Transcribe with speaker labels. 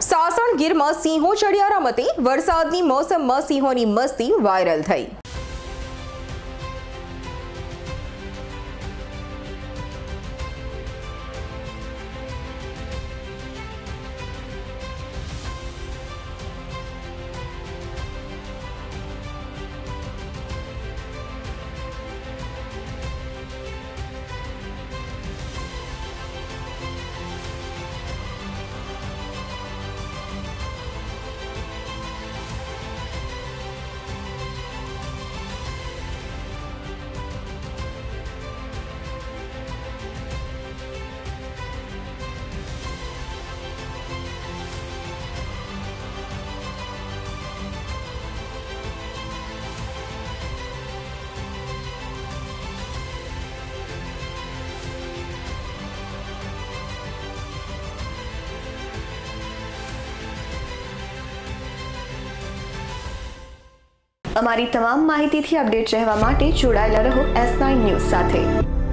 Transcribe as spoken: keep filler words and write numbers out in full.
Speaker 1: સાસણ ગીરમાં સિંહો ચડ્યા રમતે વરસાદની મોસમમાં સિંહોની મસ્તી વાયરલ થઈ।
Speaker 2: અમારી તમામ માહિતીથી અપડેટ રહેવા માટે જોડાયેલા રહો એસ નાઇન ન્યૂઝ સાથે।